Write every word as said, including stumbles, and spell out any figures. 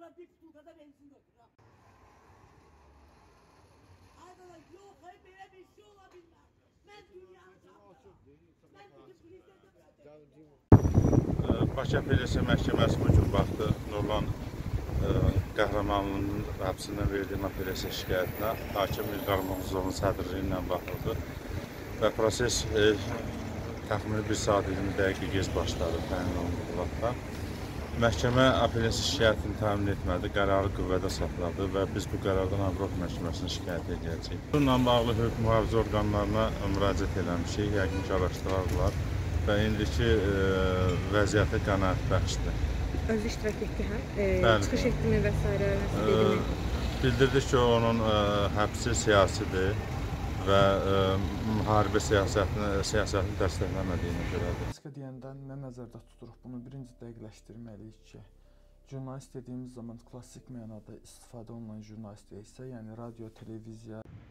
Bana bir butulkada benzin götür ha. Arkadaş yok hayır böyle bir şey olabilmez. Ben dünyanı çaplarım. Ben bütün polislerde bırakıyorum. Bakı Apellyasiya Məhkəməsi bu gün baxdı Nurlan e, Qəhrəmanlının həbsindən verdiyi apellyasiya şikayətinə hakim İlqar Muğuzovun sədrliyi ilə baxıldı və proses e, təxmini bir saat iyirmi dəqiqə gec başladı təyin olunduğu vaxtda. Məhkəmə apellyasiya şikayətini təmin etmədi, qərarı qüvvədə saxladı və biz bu qərardan Avropa məhkəməsinə şikayət edəcəyik. Bununla bağlı hüquq mühafizə orqanlarına müraciət eləmişik, yəqin ki araşdırarlar və indiki e, vəziyyəti qənaətbəxşdir. Özü iştirak etdi, hə? E, çıxış etdi mi və s. E, bildirdi ki, onun e, həbsi siyasidir və e, müharibə siyasətini, siyasətini dəstəkləmədiyini görədir. Riska deyəndən nə nəzərdə tuturuq? Bunu birinci dəqiqləşdirməliyik ki, jurnalist dediyimiz zaman klassik mənada istifadə olunan jurnalist isə, yəni radio, televiziya